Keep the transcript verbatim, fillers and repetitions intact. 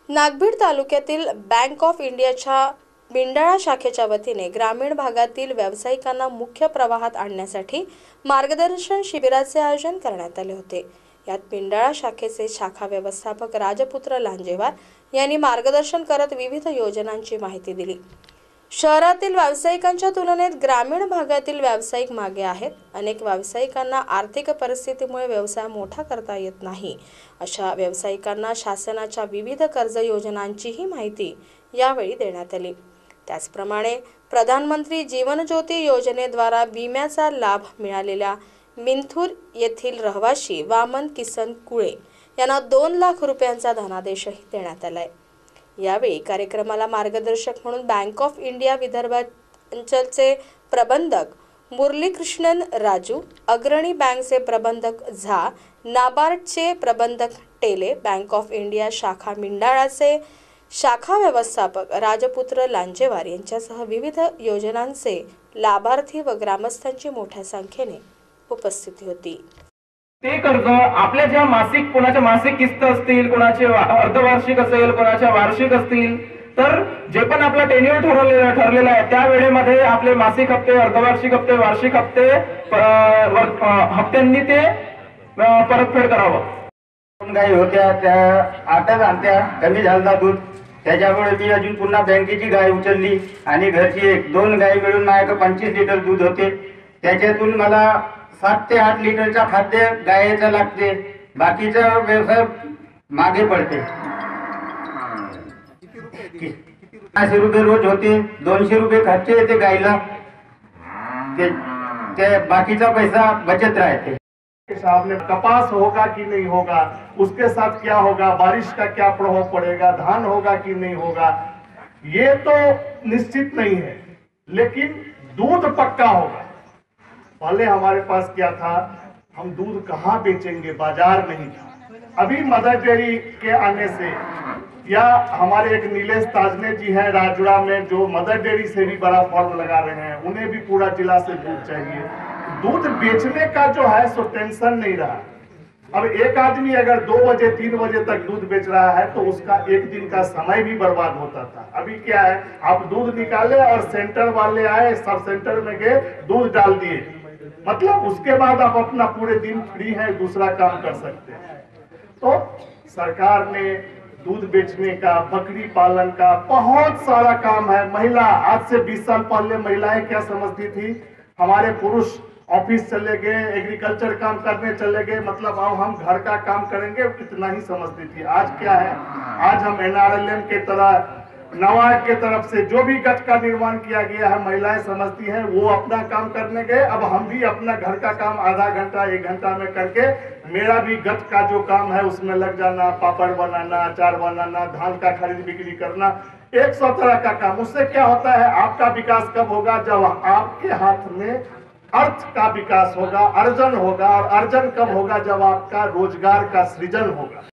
नागभीड तालुक्यातील bank of इंडियाच्या बिंडाळा शाखेच्या वतीने ग्रामीण भागातील व्यावसायिकांना मुख्य प्रवाहात आणण्यासाठी मार्गदर्शन शिबिराचे आयोजन करण्यात आले होते। यात बिंडाळा शाखेचे शाखा व्यवस्थापक राजपुत्र लांजेवार यांनी मार्गदर्शन करत विविध योजनांची माहिती दिली। शहरातील व्यावसायिकांच्या तुलनेत ग्रामीण भागातील व्यावसायिक मागे आहेत। अनेक व्यावसायिकांना आर्थिक परिस्थितीमुळे व्यवसाय मोठा करता येत नाही। अशा व्यावसायिकांना शासनाच्या विविध कर्ज योजनांचीही माहिती यावेळी देण्यात आली। त्याचप्रमाणे प्रधानमंत्री जीवन ज्योती योजनेद्वारा विम्याचा लाभ मिळालेल्या मिंथूर येथील रहिवासी वामन किसन कुळे यांना दोन लाख रुपयांचा धनादेशही देण्यात आला आहे। यावेळी कार्यक्रमाला मार्गदर्शक म्हणून बँक ऑफ इंडिया विदर्भ अंचलचे प्रबंधक मुरलीकृष्णन राजू, अग्रणी बँकचे प्रबंधक झा, नाबार्डचे प्रबंधक टेले, बँक ऑफ इंडिया शाखा मिंडाळाचे शाखा व्यवस्थापक राजपुत्र लांजेवार यांच्यासह विविध योजनांचे लाभार्थी व ग्रामस्थांची मोठ्या संख्येने उपस्थिती होती। ते कर्ज आपल्या ज्या मासिक कोणाच्या मासिक किस्त असतील, कोणाचे अर्धवार्षिक असेल, कोणाच्या वार्षिक असतील, तर जे पण आपला टेन्युअर ठरवलेला ठरलेला आहे त्या वेळेमध्ये आपले मासिक हप्ते, अर्धवार्षिक हप्ते, वार्षिक हप्ते हप्त्यांनी ते परतफेड करावं। गाई होत्या त्या आठच आणत्या, कमी झाला दूध, त्याच्यामुळे मी अजून पुन्हा बँकेची गाय उचलली आणि घरची एक दोन गाय मिळून माझ्याकडे पंचवीस लिटर दूध होते। त्याच्यातून मला सात ते आठ लिटरचा खाद्य गायचं लागते, बाकीचा व्यवसाय मागे पडते। पाचशे रुपये रोज होते, दोनशे रुपये खर्च येते गायला, ते बाकीचा पैसा बचत राहते। साहब ने कपास होगा कि नहीं होगा, उसके साथ क्या होगा, बारिश का क्या प्रभाव पड़ेगा, धान होगा कि नहीं होगा, ये तो निश्चित नहीं है, लेकिन दूध पक्का होगा। पहले हमारे पास क्या था, हम दूध कहाँ बेचेंगे, बाजार नहीं था। अभी मदर डेयरी के आने से या हमारे एक नीलेश ताजने जी हैं राजुड़ा में, जो मदर डेयरी से भी बड़ा फॉर्म लगा रहे हैं, उन्हें भी पूरा जिला से दूध चाहिए। दूध बेचने का जो है सो टेंशन नहीं रहा। अब एक आदमी अगर दो बजे तीन बजे तक दूध बेच रहा है तो उसका एक दिन का समय भी बर्बाद होता था। अभी क्या है, आप दूध निकाले और सेंटर वाले आए, सब सेंटर में गए, दूध डाल दिए, मतलब उसके बाद आप अपना पूरे दिन फ्री है, दूसरा काम कर सकते हैं। तो सरकार ने दूध बेचने का, बकरी पालन का बहुत सारा काम है। महिला, आज से बीस साल पहले महिलाएं क्या समझती थी, हमारे पुरुष ऑफिस चले गए, एग्रीकल्चर काम करने चले गए, मतलब अब हम घर का काम करेंगे, इतना ही समझती थी। आज क्या है, आज हम एन आर एल एम के तरह नवाड के तरफ से जो भी गठ का निर्माण किया गया है, महिलाएं समझती हैं वो अपना काम करने गए, अब हम भी अपना घर का काम आधा घंटा एक घंटा में करके मेरा भी गठ का जो काम है उसमें लग जाना, पापड़ बनाना, अचार बनाना, धान का खरीद बिक्री करना, एक सौ तरह का काम। उससे क्या होता है, आपका विकास कब होगा, जब आपके हाथ में अर्थ का विकास होगा, अर्जन होगा। और अर्जन कब होगा, जब आपका रोजगार का सृजन होगा।